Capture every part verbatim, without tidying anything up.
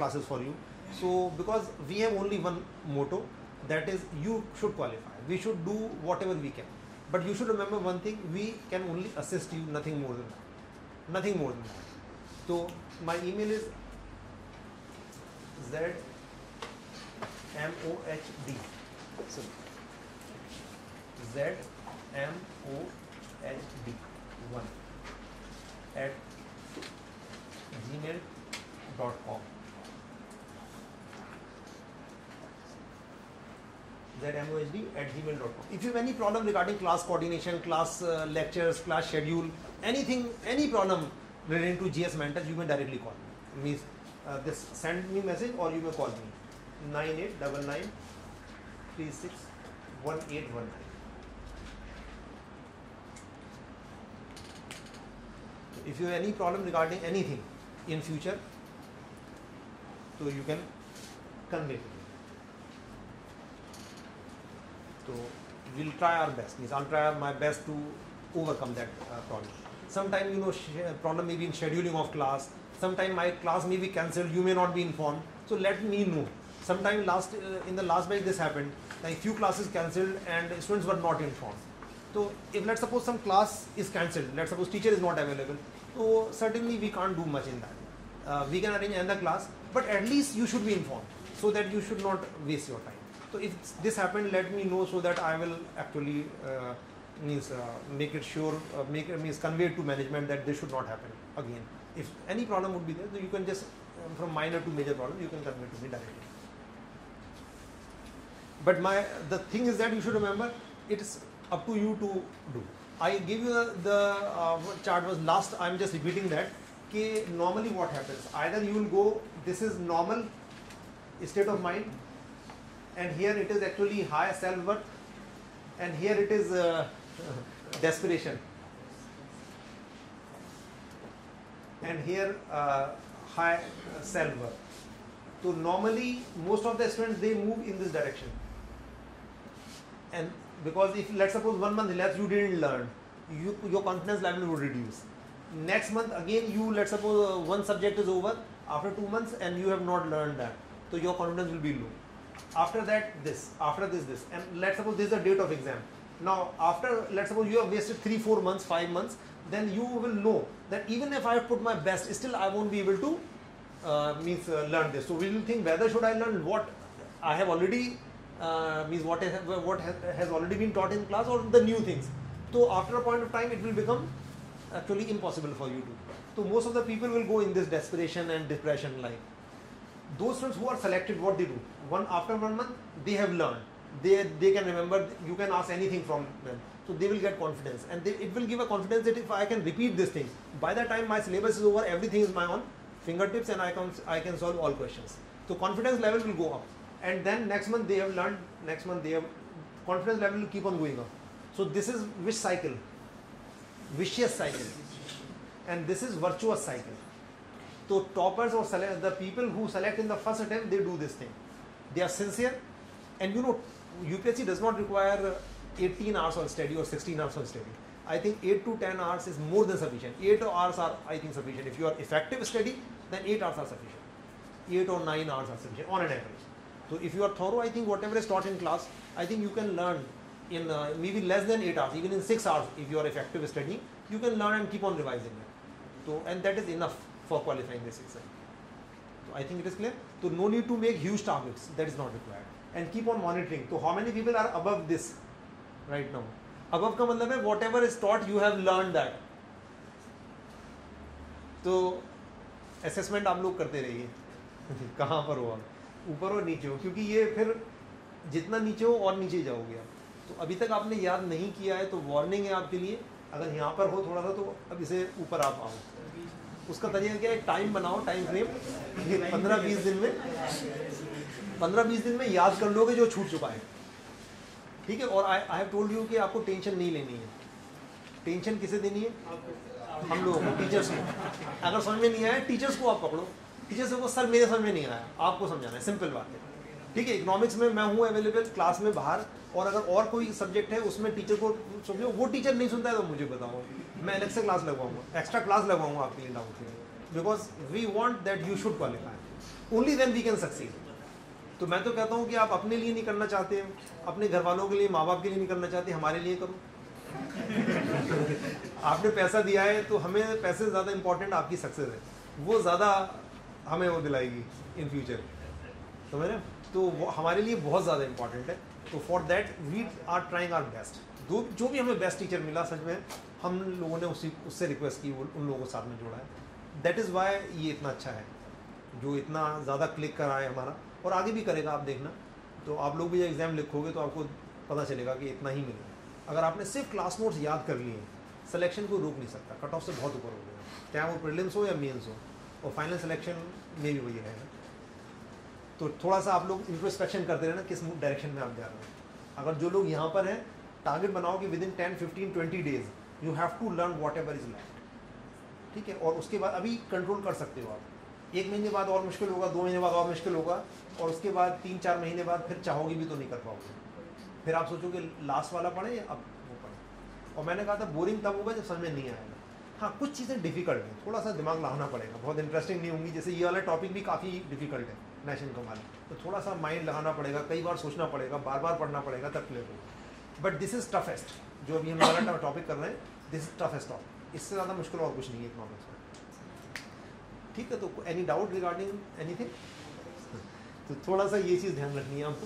classes for you. So because we have only one motto, that is you should qualify. We should do whatever we can. But you should remember one thing, we can only assist you, nothing more than that. Nothing more than that. So my email is Z M O H D. So Z M O H D one at gmail dot com. Z M O H D at gmail dot com. If you have any problem regarding class coordination, class uh, lectures, class schedule, anything, any problem relating to G S Mentors, you may directly call me. Means uh, this send me message or you may call me nine eight nine nine three six one eight one nine. If you have any problem regarding anything in future, so you can convey to me. So we'll try our best. Means I'll try my best to overcome that uh, problem. Sometimes, you know, problem may be in scheduling of class. Sometimes my class may be cancelled. You may not be informed. So let me know. Sometimes last uh, in the last batch this happened. Like few classes cancelled and students were not informed. So if let's suppose some class is cancelled, let's suppose teacher is not available. So certainly we can't do much in that. Uh, we can arrange another class, but at least you should be informed so that you should not waste your time. So if this happened, let me know so that I will actually uh, means uh, make it sure, uh, make it means convey to management that this should not happen again. If any problem would be there, so you can just um, from minor to major problem, you can convey to me directly. But my the thing is that you should remember it is up to you to do. I gave you the, the uh, chart was last. I'm just repeating that. Okay, normally what happens? Either you will go. This is normal state of mind. And here it is actually high self-worth, and here it is uh, desperation, and here uh, high self-worth. So normally most of the students they move in this direction, and because if let's suppose one month elapsed you didn't learn, you, your confidence level would reduce. Next month again you let's suppose uh, one subject is over after two months and you have not learned that, so your confidence will be low. After that this, after this this, and let's suppose this is the date of exam. Now after let's suppose you have wasted three, four months, five months, then you will know that even if I put my best, still I won't be able to uh, means uh, learn this. So we will think whether should I learn what I have already uh, means what has, what has, has already been taught in class or the new things. So after a point of time it will become actually impossible for you to. So most of the people will go in this desperation and depression like. Those students who are selected, what they do? One after one month, they have learned. They they can remember. You can ask anything from them, so they will get confidence, and they, it will give a confidence that if I can repeat this thing, by the time my syllabus is over, everything is my own fingertips, and I can I can solve all questions. So confidence level will go up, and then next month they have learned. Next month they have confidence level will keep on going up. So this is which cycle? Vicious cycle, and this is virtuous cycle. So toppers or select, the people who select in the first attempt, they do this thing. They are sincere, and you know U P S C does not require eighteen hours on study or sixteen hours on study. I think eight to ten hours is more than sufficient. eight hours are I think sufficient. If you are effective study, then eight hours are sufficient. eight or nine hours are sufficient on an average. So if you are thorough, I think whatever is taught in class, I think you can learn in uh, maybe less than eight hours, even in six hours. If you are effective studying, you can learn and keep on revising it. So and that is enough for qualifying this exam. So I think it is clear. So no need to make huge targets, that is not required. And keep on monitoring. So how many people are above this right now? Above का मतलब है whatever is taught you have learned that. तो assessment आप लोग करते रहिए कहाँ पर हो आप ऊपर और नीचे हो, क्योंकि ये फिर जितना नीचे हो और नीचे जाओगे आप. तो अभी तक आपने याद नहीं किया है तो वार्निंग है आपके लिए. अगर यहाँ पर हो थोड़ा सा तो अब इसे ऊपर आप आओ. उसका तरीका क्या है, टाइम बनाओ, टाइम फ्रेम पंद्रह बीस दिन में पंद्रह बीस दिन में याद कर लोगे जो छूट चुका है. ठीक है. और I I have told you कि आपको टेंशन नहीं लेनी है. टेंशन किसे देनी है? हम लोगों को, टीचर्स को. अगर समझ में नहीं आया टीचर्स को आप पकड़ो. टीचर्स को सर मेरे समझ में नहीं आया, आपको समझाना है. सिंपल बात है. ठीक है. इकोनॉमिक्स में मैं हूँ अवेलेबल क्लास में बाहर, और अगर और कोई सब्जेक्ट है उसमें टीचर को समझो, वो टीचर नहीं सुनता है तो मुझे बताओ, मैं अलग से क्लास लगवाऊंगा, एक्स्ट्रा क्लास लगवाऊंगा आपके लिए डाउट के लिए. Because we want that you should qualify. Only then we can succeed. तो मैं तो कहता हूँ कि आप अपने लिए नहीं करना चाहते, अपने घर वालों के लिए, माँ बाप के लिए नहीं करना चाहते, हमारे लिए करो। आपने पैसा दिया है तो हमें पैसे से ज़्यादा इंपॉर्टेंट आपकी सक्सेस है, वो ज़्यादा हमें वो दिलाएगी इन फ्यूचर, समझ रहे? तो वो हमारे लिए बहुत ज़्यादा इंपॉर्टेंट है। तो for that we are trying our best. जो जो भी हमें बेस्ट टीचर मिला, सच में हम लोगों ने उसी उससे रिक्वेस्ट की, वो उन लोगों को साथ में जोड़ा है। दैट इज़ वाई ये इतना अच्छा है, जो इतना ज़्यादा क्लिक करा है हमारा, और आगे भी करेगा। आप देखना, तो आप लोग भी जब एग्ज़ाम लिखोगे तो आपको पता चलेगा कि इतना ही मिलेगा। अगर आपने सिर्फ क्लास नोट्स याद कर लिए, सिलेक्शन को रोक नहीं सकता, कट ऑफ से बहुत ऊपर हो गया, चाहे वो प्रीलिम्स हो या मेंस हो, और फाइनल सिलेक्शन में भी वही रहेगा। तो थोड़ा सा आप लोग इंट्रोस्पेक्शन करते रहना किस डायरेक्शन में आप जा रहे हैं। अगर जो लोग यहाँ पर हैं, टारगेट बनाओ कि within ten fifteen twenty days you have to learn whatever is left, ठीक है? और उसके बाद अभी कंट्रोल कर सकते हो आप। एक महीने बाद और मुश्किल होगा, दो महीने बाद और मुश्किल होगा, और उसके बाद तीन चार महीने बाद फिर चाहोगे भी तो नहीं कर पाओगे। फिर आप सोचोगे लास्ट वाला पढ़े या अब वो पढ़े। और मैंने कहा था बोरिंग तब होगा जब समझ में नहीं आएगा। हाँ, कुछ चीज़ें डिफिकल्ट हैं, थोड़ा सा दिमाग लगाना पड़ेगा, बहुत इंटरेस्टिंग नहीं होंगी। जैसे ये वाला टॉपिक भी काफ़ी डिफिकल्ट है, नेशन इनकम वाला, तो थोड़ा सा माइंड लगाना पड़ेगा, कई बार सोचना पड़ेगा, बार बार पढ़ना पड़ेगा, तब क्लियर होगा। बट दिस इज़ टफेस्ट, जो अभी हम वाला टॉपिक कर रहे हैं, दिस इज टफेस्ट टॉपिक। इससे ज़्यादा मुश्किल और कुछ नहीं है इकोनॉमिक्स में, ठीक है? तो एनी डाउट रिगार्डिंग एनीथिंग? तो थोड़ा सा ये चीज़ ध्यान रखनी है आपको।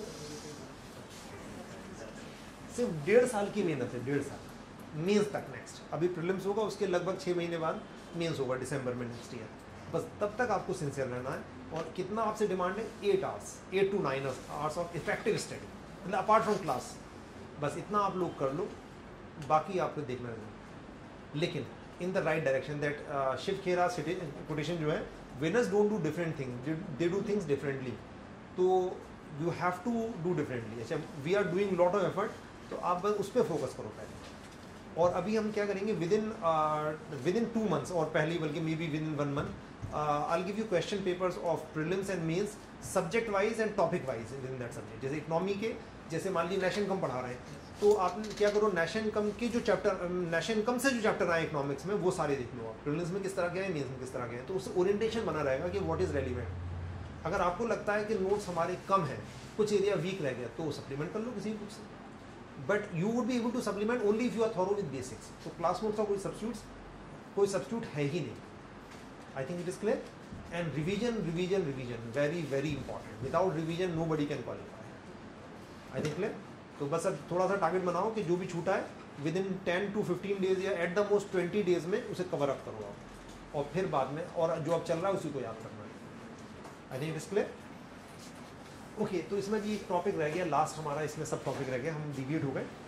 सिर्फ डेढ़ साल की मेहनत है, डेढ़ साल मेंस तक। नेक्स्ट अभी प्रीलिम्स होगा, उसके लगभग छः महीने बाद मेंस होगा दिसंबर में नेक्स्ट ईयर। बस तब तक आपको सिंसियर रहना है। और कितना आपसे डिमांड है? Eight hours, eight to nine hours of effective study, मतलब अपार्ट फ्रॉम क्लास। बस इतना आप लोग कर लो, बाकी आपको देखना है। लेकिन in the right direction. That Shiv Khera quotation जो है, winners don't do different things, they do things differently. तो you have to do differently. अच्छा, we are doing lot of effort, तो आप बस उस पर फोकस करो पहले। और अभी हम क्या करेंगे, within within two months, और पहले बल्कि maybe within one month, I give you question papers of prelims and mains, subject wise and topic wise within that subject. जैसे इकोनॉमी के, जैसे मान लीजिए nation income पढ़ा रहे हैं, तो आप क्या करो, नेशन इनकम के जो चैप्टर, नेशन इनकम से जो चैप्टर आए इकोनॉमिक्स में, वो सारे देख लो आप। प्रीलिम्स में किस तरह के हैं, मेंस में किस तरह के हैं, तो उससे ओरिएंटेशन बना रहेगा कि व्हाट इज़ रेलिवेंट। अगर आपको लगता है कि नोट्स हमारे कम हैं, कुछ एरिया वीक रह गया, तो सप्लीमेंट कर लो किसी बुक से। But you would be able to supplement only if you are thorough with basics. तो क्लास नोट्स का कोई सब्स्टिट्यूट्स कोई सब्स्टिट्यूट है ही नहीं। I think it is clear. And revision revision revision very very important. Without revision nobody can qualify. I think clear. तो बस अब थोड़ा सा टारगेट बनाओ कि जो भी छूटा है within ten to fifteen days या at the most twenty days में उसे कवर अप करो आप, और फिर बाद में और जो अब चल रहा है उसी को याद करना है। I think it is clear. Okay, तो इसमें भी एक टॉपिक रह गया लास्ट हमारा, इसमें सब टॉपिक रह गया, हम डिविएट हो गए।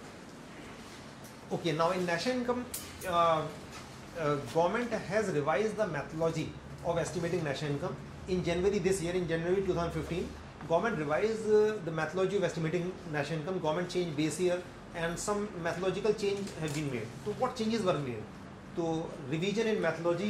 Okay, now in national income, government has revised the methodology of estimating national income in January this year. In January twenty fifteen, government revised uh, the methodology of estimating national income. Government changed base year and some methodological change have been made. So what changes were made? So revision in methodology.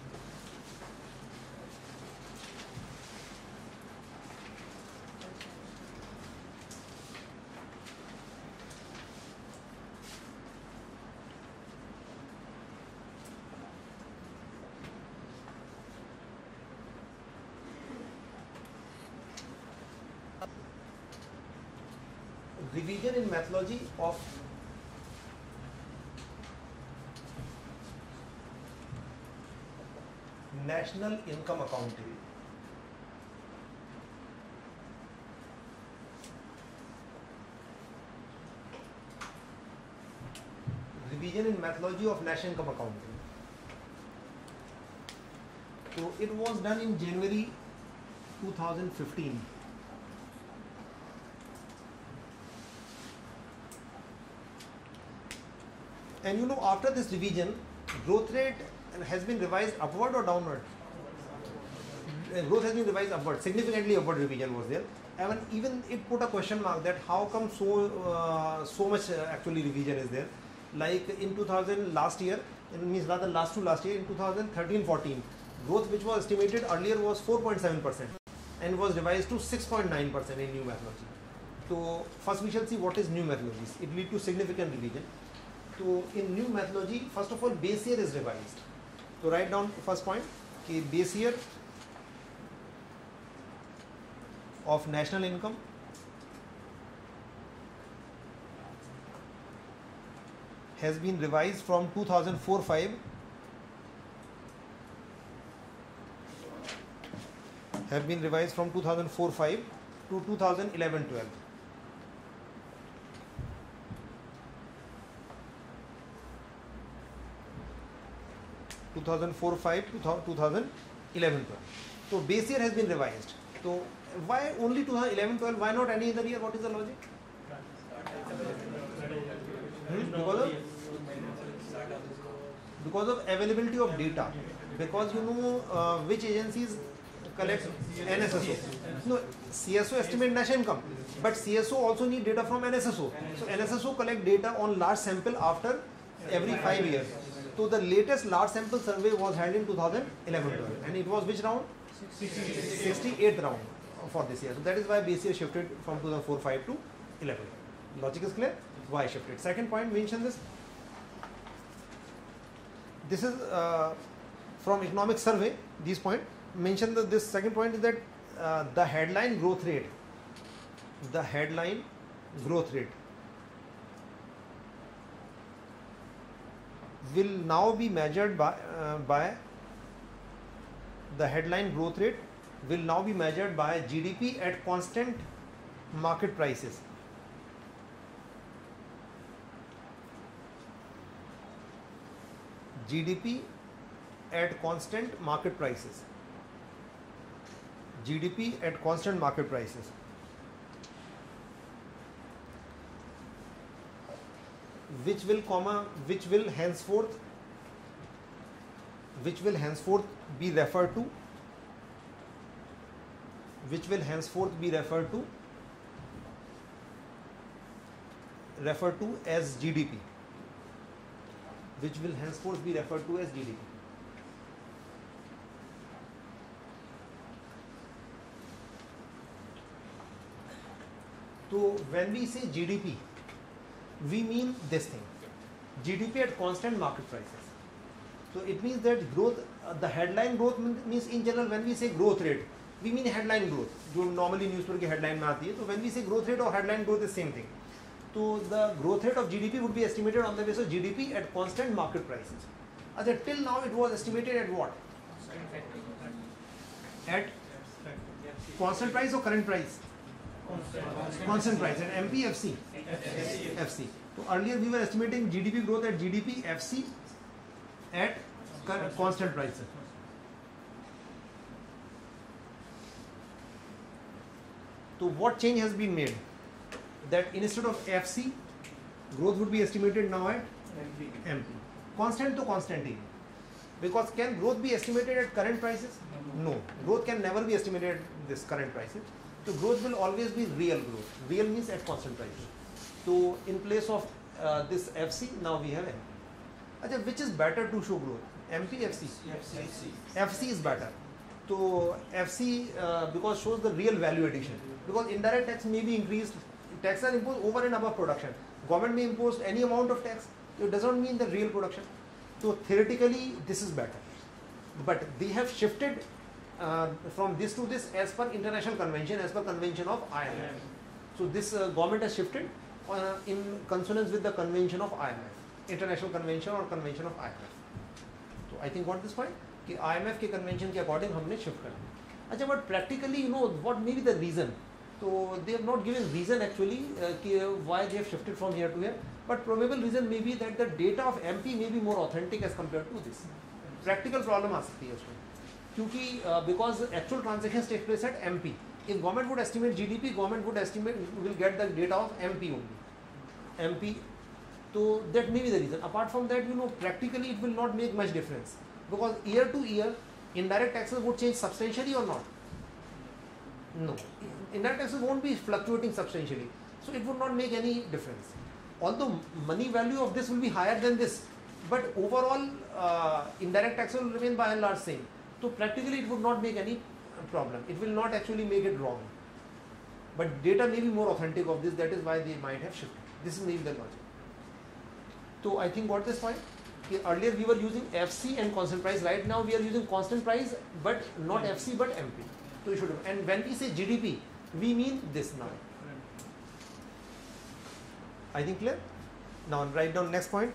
Revision in methodology of national income accounting. Revision in methodology of national income accounting. So it was done in January twenty fifteen. And you know, after this revision, growth rate has been revised upward or downward? Growth has been revised upward, significantly upward revision was there. And even it put a question mark that how come so uh, so much uh, actually revision is there. Like in two thousand last year, it means rather last to last year, in twenty thirteen fourteen, growth which was estimated earlier was four point seven percent and was revised to six point nine percent in new methodology. So first we shall see what is new methodologies. It lead to significant revision. So in new methodology, first of all, base year is revised. So write down first point कि base year of national income has been revised from two thousand four five have been revised from two thousand four five to two thousand eleven twelve. two thousand four five to two thousand eleven twelve. So base year has been revised. So why only two thousand eleven twelve? Why not any other year? What is the logic? Hmm? Because of because of availability of data. Because you know uh, which agencies collect N S S O. No, C S O estimate national income, but C S O also need data from N S S O. So N S S O collect data on large sample after every five years. So the latest large sample survey was held in two thousand eleven twelve, and it was which round? sixty-eighth round for this year. So that is why base year shifted from two thousand four five to eleven. Logic is clear? Why shifted? Second point, mention this. This is uh, from economic survey. This point mention that this second point is that uh, the headline growth rate, the headline growth rate will now be measured by uh, by the headline growth rate will now be measured by G D P at constant market prices. G D P at constant market prices. G D P at constant market prices. Which will comma which will henceforth which will henceforth be referred to which will henceforth be referred to referred to as G D P which will henceforth be referred to as G D P. So when we say G D P, we mean this thing, G D P at constant market prices. So it means that growth, uh, the headline growth means in general when we say growth rate, we mean headline growth, जो normally newspaper की headline में आती है. So when we say growth rate or headline growth is same thing. So the growth rate of G D P would be estimated on the basis of G D P at constant market prices. Achha, till now it was estimated at what? At constant price or current price? Constant price. And M P F C? F C. So earlier we were estimating G D P growth at G D P F C at constant prices. So what change has been made? That instead of F C, growth would be estimated now at M P. Constant to constant. Because can growth be estimated at current prices? No. Growth can never be estimated at this current prices. So growth will always be real growth. Real means at constant prices. So in place of uh, this F C, now we have M P. Achha, which is better to show growth? M P, F C? F C. F C is better. So F C uh, because shows the real value addition. Because indirect tax may be increased. Taxes are imposed over and above production. Government may impose any amount of tax. It does not mean the real production. So theoretically, this is better. But they have shifted uh, from this to this as per international convention, as per convention of I M F. So this uh, government has shifted uh, in consonance with the convention of I M F, international convention or convention of I M F. So I think what this point? कि I M F के convention के according हमने shift कर दिया. अच्छा, but practically you know what may be the reason? So they have not given reason actually uh, कि, uh, why they have shifted from here to here. But probable reason may be that the data of M P may be more authentic as compared to this. Practical problem आ सकती है उसमें. क्योंकि uh, because actual transactions take place at M P. If government would estimate G D P, government would estimate will get the data of M P only. M P. So that may be the reason. Apart from that, you know, practically it will not make much difference. Because year to year, indirect taxes would change substantially or not? No. Indirect taxes won't be fluctuating substantially. So it would not make any difference. Although money value of this will be higher than this, but overall uh, indirect taxes will remain by and large same. So practically it would not make any problem. It will not actually make it wrong. But data may be more authentic of this. That is why they might have shifted. This is maybe the logic. So I think what this point? Earlier we were using F C and constant price. Right now we are using constant price, but not F C but M P. So you should. And when we say G D P, we mean this now. I think clear? Now write down next point.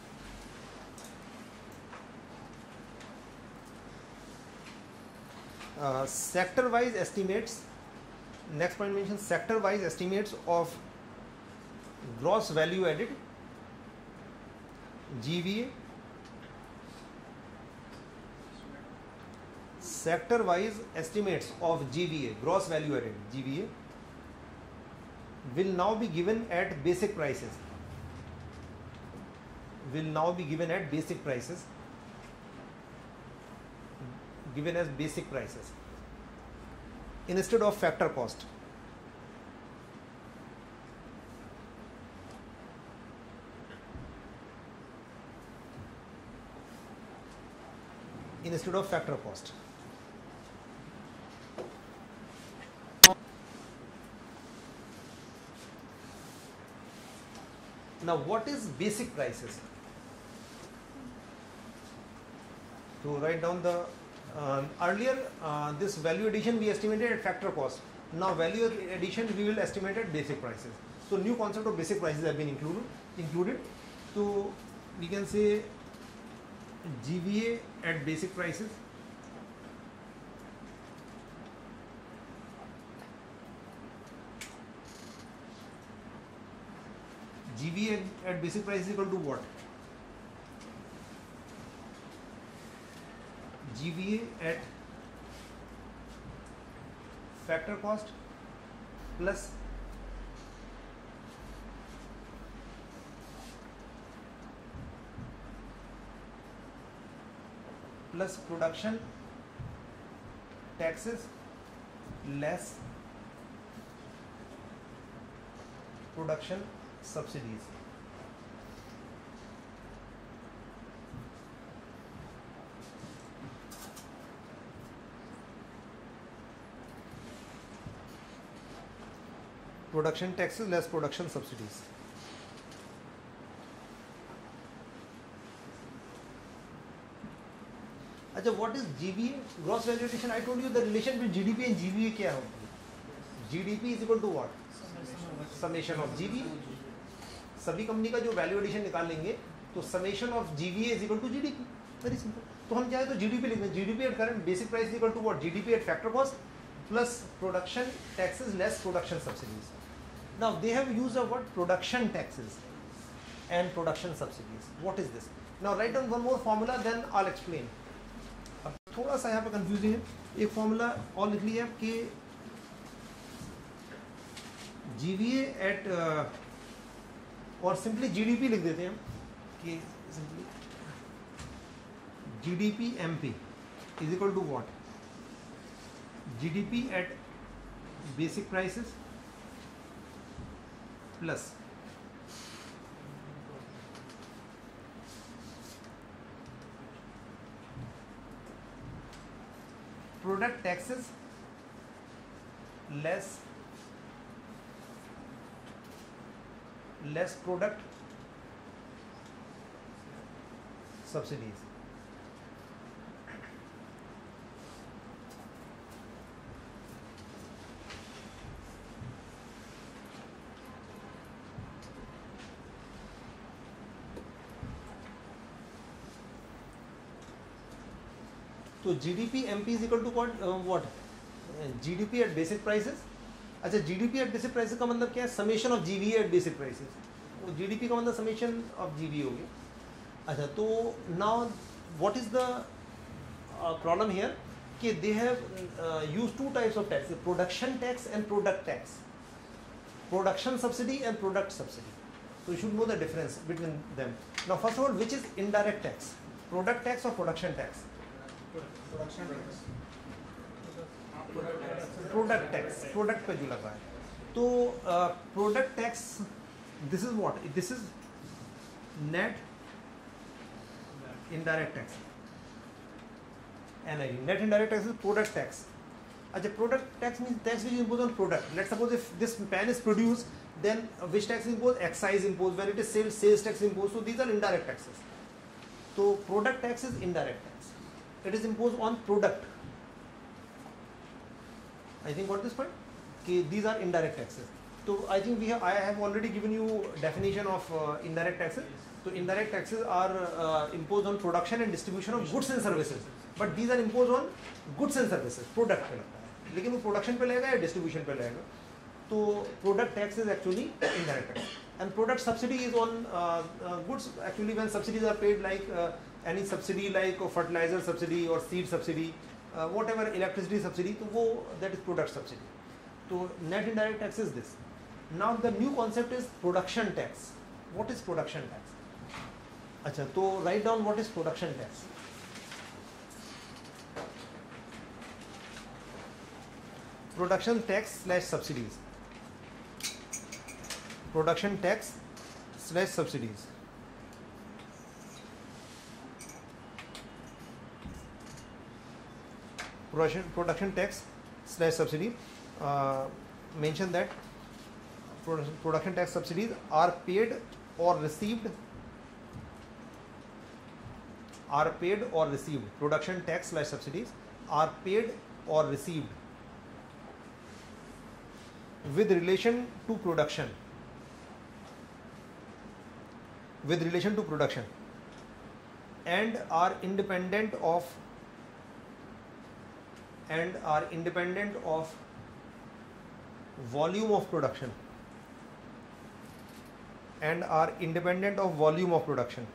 Uh, sector wise estimates, next point mentions sector wise estimates of gross value added, G V A. Sector wise estimates of G V A, gross value added, G V A, will now be given at basic prices. Will now be given at basic prices. Given as basic prices instead of factor cost. Instead of factor cost. Now what is basic prices? To write down the Uh, earlier uh, this value addition we estimated at factor cost. Now value addition we will estimate at basic prices. So new concept of basic prices have been included. Included. So we can say G V A at basic prices. G V A at, at basic price is equal to what? G V A at factor cost plus plus production taxes less production subsidies. Production taxes less production subsidies. अच्छा, what is G V A? Gross value addition. I told you the relation between G D P and G V A क्या होती है? G D P is equal to what? Summation of G V A. सभी company का जो value addition निकालेंगे तो summation of G V A is equal to G D P. Very simple. तो हम चाहे तो G D P लिख दें. G D P at current basic price is equal to what? G D P at factor cost plus production taxes less production subsidies. Now they have used a word production taxes and production subsidies. What is this? Now write down one more formula, then I'll explain. अब थोड़ा सा यहाँ पे confusing है. एक formula और लिख लिया कि G V A at uh, और सिंपली G D P लिख देते हैं हम कि simply G D P M P is equal to what? G D P at basic prices plus product taxes less less product subsidies. तो G D P M P is equal to what? Uh, what? Uh, G D P at basic prices. अच्छा, G D P at basic prices का मतलब क्या है? Summation of G V A at basic prices. तो G D P का मतलब summation of G V A हो गया. अच्छा, तो now what is the uh, problem here? कि they have uh, used two types of taxes: production tax and product tax. Production subsidy and product subsidy. So you should know the difference between them. Now first of all, which is indirect tax? Product tax or production tax? Production tax. Product tax. Product पे जो लगा है. तो product tax, this is what? This is net indirect tax. N I T. Net indirect tax is product tax. अच्छा, product tax means tax which is imposed on product. Let's suppose if this pen is produced, then which tax is imposed? Excise imposed. When it is sales, sales tax imposed. So these are indirect taxes. So product tax is indirect tax. It is imposed on product. I think got this point? कि these are indirect taxes. So I think we have I have already given you definition of uh, indirect taxes. So indirect taxes are uh, imposed on production and distribution of goods and services. But these are imposed on goods and services. Product पे लगता है, लेकिन वो production पे लगेगा या distribution पे लगेगा. तो product tax is actually indirect tax. And product subsidy is on uh, uh, goods. Actually, when subsidies are paid, like uh, any subsidy like uh, fertilizer subsidy or seed subsidy, uh, whatever electricity subsidy, तो वो that is product subsidy. So net indirect tax is this. Now the new concept is production tax. What is production tax? अच्छा, तो write down what is production tax. Production tax slash subsidies. Production tax slash subsidies. Production production tax slash subsidy. Uh, mention that production tax subsidies are paid or received are paid or received production tax slash subsidies are paid or received with relation to production with relation to production and are independent of and are independent of volume of production and are independent of volume of production.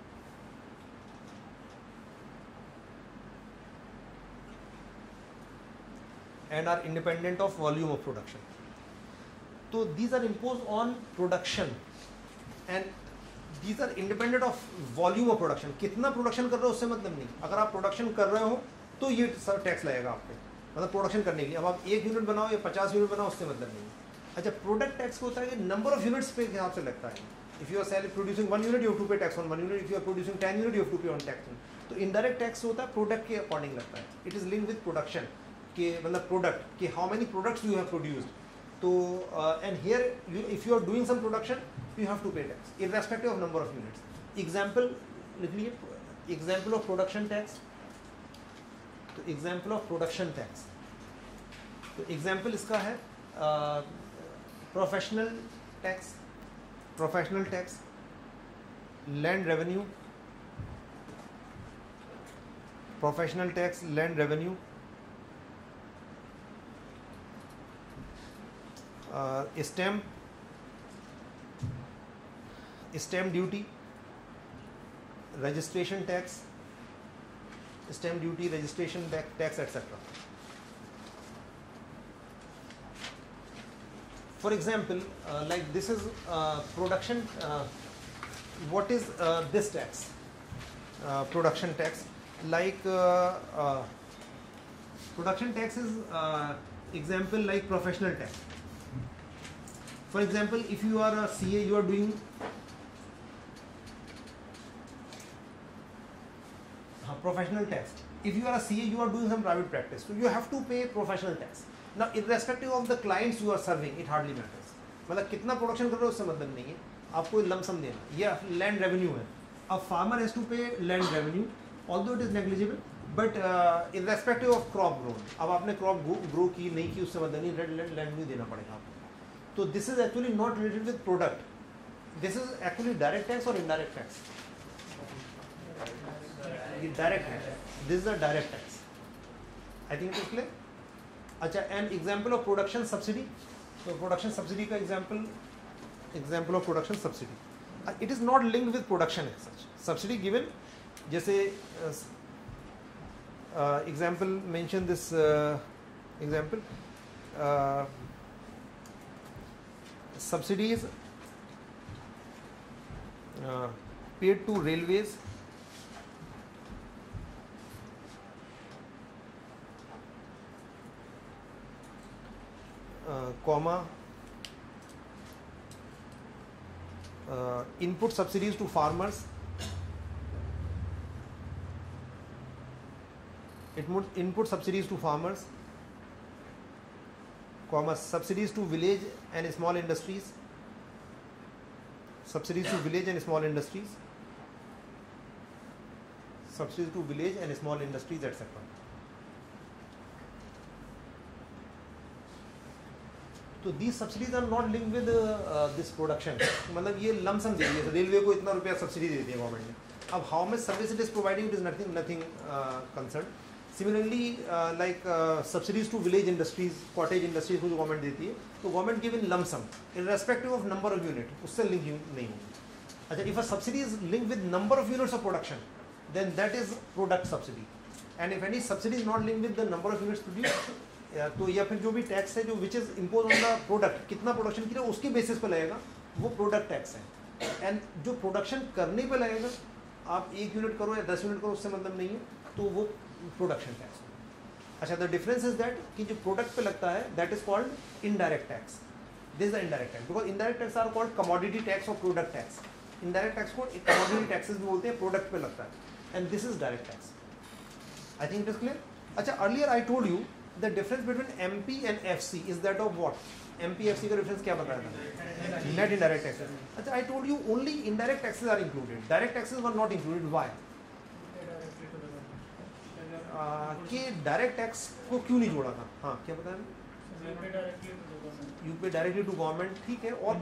And are independent of volume of production. So these are imposed on production and these are independent of volume of production. कितना production कर रहे हो उससे मतलब नहीं. अगर आप production कर रहे हो तो ये टैक्स लगेगा आप पे, मतलब प्रोडक्शन करने के लिए. अब आप एक यूनिट बनाओ या पचास यूनिट बनाओ उससे मतलब नहीं. अच्छा, प्रोडक्ट टैक्स होता है कि नंबर ऑफ यूनिट्स पे हिसाब से लगता है. If you are sell producing one unit you have to pay tax on one unit. If you are producing ten unit you have to pay on tax. तो indirect tax होता है product के according लगता है. It is link with production के, मतलब product के how many products you have produced. तो and here if you are doing some production you have to pay tax irrespective of number of units. Example लिख लीजिए, example of production tax. तो example of production tax, तो example इसका है professional tax, professional tax, land revenue, professional tax, land revenue, stamp, stamp duty, registration tax, stamp duty, registration tax, et cetera. For example, uh, like this is uh, production. Uh, what is uh, this tax? Uh, production tax. Like uh, uh, production tax is uh, example like professional tax. For example, if you are a C A, you are doing professional tax. If you are a C A, you are doing some private practice, so you have to pay professional tax. Now, irrespective of the clients you are serving, it hardly matters. मतलब कितना production कर रहे हो उससे मतलब नहीं है, आपको लमसम देना. ये लैंड रेवेन्यू है. अब farmer has to pay land revenue, although it is negligible, but irrespective of crop grown. अब आपने क्रॉप ग्रो की नहीं की उससे मतलब नहीं, रेड लैंड रेवेन्यू देना पड़ेगा आपको. तो this is actually not related with product. This is actually direct tax और इनडायरेक्ट टैक्स. डायरेक्ट है, this is a direct tax. I think it is clear. अच्छा, and example of production subsidy. तो production subsidy का example, example of production subsidy, it is not linked with production as such. Subsidy given, जैसे example mention this example, subsidies paid to railways, Uh, comma uh, input subsidies to farmers, input input subsidies to farmers, comma subsidies to village and small industries, subsidies to village and small industries, subsidies to village and small industries, et cetera. तो the subsidies are not link with this production, मतलब ये lump sum दे दिया, railway को इतना रुपया subsidy दे दी है government ने। अब how much service it is providing, it is nothing nothing concern. Similarly like subsidies to village industries, cottage industries को जो गवर्नमेंट देती है, तो government give in lumpsum irrespective of number of unit, उससे link नहीं होगी। अच्छा, if a subsidy is link with number of units of production, then that is product subsidy. And if any subsidy is not link with the number of units produce, तो या फिर जो भी tax है जो which is impose on the product, कितना production किया उसके बेसिस पे लगेगा, वो प्रोडक्ट टैक्स है। एंड जो प्रोडक्शन करने पे लगेगा, आप एक यूनिट करो या दस यूनिट करो उससे मतलब नहीं है, तो वो प्रोडक्शन टैक्स है। अच्छा, द डिफरेंस इज दैट कि जो प्रोडक्ट पे लगता है that is called indirect tax, this is the indirect tax, because indirect tax are called commodity tax और प्रोडक्ट टैक्स। इनडायरेक्ट टैक्स को कमोडिटी टैक्सेस भी बोलते हैं, प्रोडक्ट पे लगता है, and this is direct tax. I think it is clear. अच्छा, earlier I told you the difference between MP and FC is that of what? MP FC का difference क्या बताया था? Net indirect taxes. अच्छा, I told you only indirect taxes are included, direct taxes were not included. Why? कि direct tax को क्यों नहीं जोड़ा था? हाँ, क्या बताया? यू पे डायरेक्टली टू गवर्नमेंट, ठीक है, और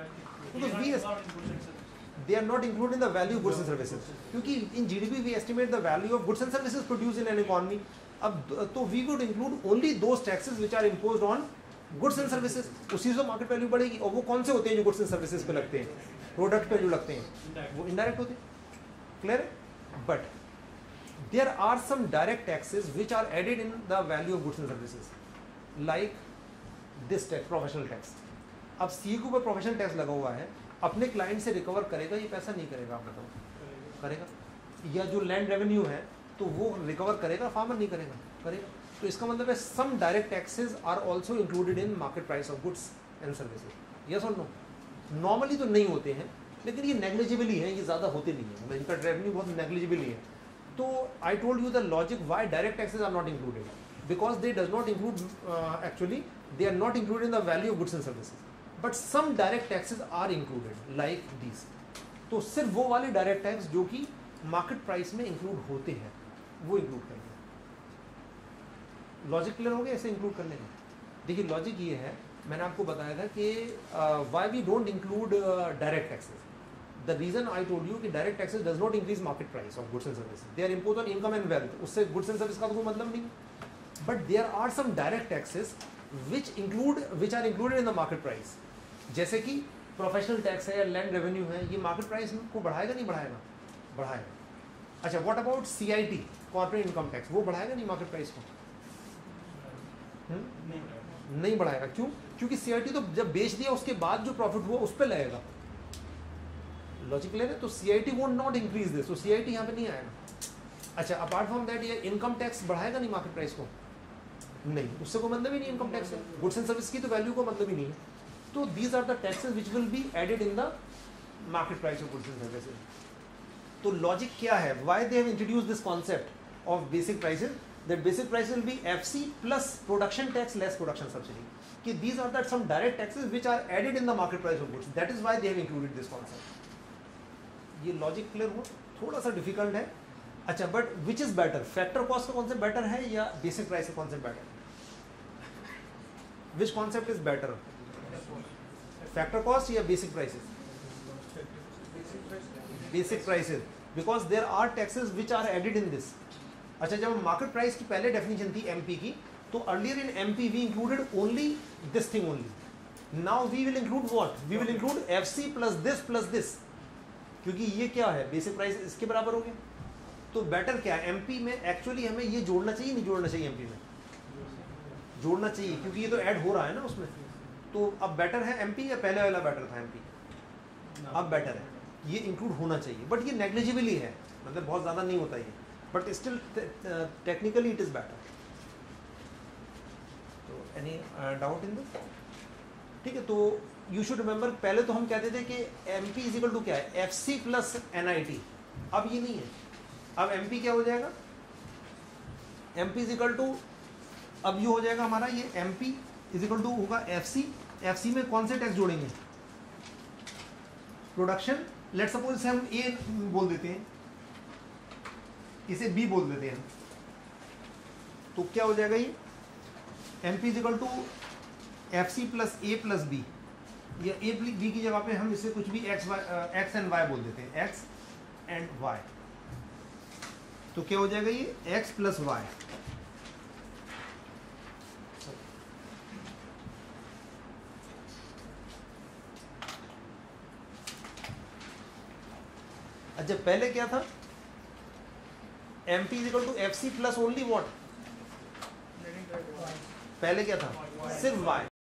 they are not include in the value of goods and services, क्योंकि in GDP we estimate the value of goods and services produce in an economy. अब तो we would include only those taxes which are imposed on goods and services, उसी से market value बढ़ेगी। और वो कौन से होते हैं जो गुड्स एंड सर्विसेज पे लगते हैं? प्रोडक्ट पे जो लगते हैं वो इनडायरेक्ट होते हैं। क्लियर है? But there are some direct taxes which are added in the value of goods and services, like this tax, professional tax. अब सी के ऊपर प्रोफेशनल टैक्स लगा हुआ है, अपने क्लाइंट से रिकवर करेगा ये पैसा? नहीं करेगा, आप बताओ। करेगा? या जो लैंड रेवेन्यू है तो वो रिकवर करेगा, फार्मर नहीं करेगा? करेगा। तो इसका मतलब है some direct taxes are also included in market price of goods and services. Yes और नो? नॉर्मली तो नहीं होते हैं, लेकिन ये नेग्लिजिबली है, ये ज़्यादा होते नहीं है, मतलब इनका रेवेन्यू बहुत नेग्लिजिबली है। तो I told you the logic why direct taxes are not included, because they does not include, actually they are not included in the value of goods and services, but some direct taxes are included like this. तो सिर्फ वो वाले direct tax जो कि market price में include होते हैं वो इंक्लूड करेंगे। लॉजिक क्लियर हो गया ऐसे इंक्लूड करने का? देखिए, लॉजिक ये है, मैंने आपको बताया था कि why we don't include direct taxes. The reason I told you कि direct taxes does not increase market price of goods and services. They are imposed on income and wealth. उससे goods and services का तो कोई मतलब नहीं। But there are some direct taxes which include, which are included in the market price. जैसे कि professional tax है या land revenue है, ये market price को बढ़ाएगा नहीं बढ़ाएगा? बढ़ाएगा। अच्छा, what about C I T, corporate income tax, वो बढ़ाएगा नहीं market price को? नहीं, नहीं बढ़ाएगा। क्यों? क्योंकि C I T तो जब बेच दिया उसके बाद जो प्रॉफिट हुआ उस पर लगेगा। लॉजिक क्लियर है? तो CIT won't not increase this, तो सीआईटी यहाँ पे नहीं आएगा। अच्छा, अपार्ट फ्रॉम दैट ये इनकम टैक्स बढ़ाएगा नहीं मार्केट प्राइस को? नहीं, उससे कोई मतलब ही नहीं। इनकम टैक्स है, गुड्स एंड सर्विस की तो वैल्यू को मतलब ही नहीं है। तो these are the taxes which will be added in the market price of goods and services. तो लॉजिक क्या है? Why they have introduce this concept of basic prices, that basic price will be FC plus production tax less production subsidy, कि these are that some direct taxes which are added in the market price of goods, that is why they have included this concept. ये logic clear हुआ? थोड़ा सा difficult है। अच्छा, but which is better, factor cost का concept better है या basic price का कॉन्सेप्ट बेटर है? Which concept is better, factor cost या basic prices? Basic prices, because there are taxes which are added in this. अच्छा, जब market price की पहले डेफिनेशन थी एमपी की, तो earlier in MP we included only this thing only. Now we will include what? We will include FC plus this plus this, क्योंकि ये क्या है, बेसिक प्राइस इसके बराबर हो गया। तो बेटर क्या है एमपी में? एक्चुअली हमें ये जोड़ना चाहिए, नहीं जोड़ना चाहिए? एमपी में जोड़ना चाहिए, क्योंकि ये तो ऐड हो रहा है ना उसमें। तो अब बेटर है एमपी या पहले वाला बेटर था एमपी? अब बेटर है, ये इंक्लूड होना चाहिए, बट ये नेग्लिजिबली है, मतलब बहुत ज़्यादा नहीं होता ये, but still technically it is better. तो एनी डाउट इन दिस? ठीक है, तो यू शुड रिमेंबर, पहले तो हम कहते थे कि M P is equal to क्या है? F C plus N I T. अब ये नहीं है, अब एम पी क्या हो जाएगा? M P is equal to, अब ये हो जाएगा हमारा, ये M P is equal to होगा एफ सी। एफ सी में कौन से टैक्स जोड़ेंगे? प्रोडक्शन। लेट सपोज इसे हम ए बोल देते हैं, इसे बी बोल देते हैं, तो क्या हो जाएगा ये? M P is equal to F C plus A plus B, या ए बी की जगह पे हम इसे कुछ भी X Y X and Y बोल देते हैं, एक्स एंड वाई। तो क्या हो जाएगा ये एक्स प्लस वाई। अच्छा पहले क्या था, M P is equal to F C plus only what, पहले क्या था सिर्फ वाई,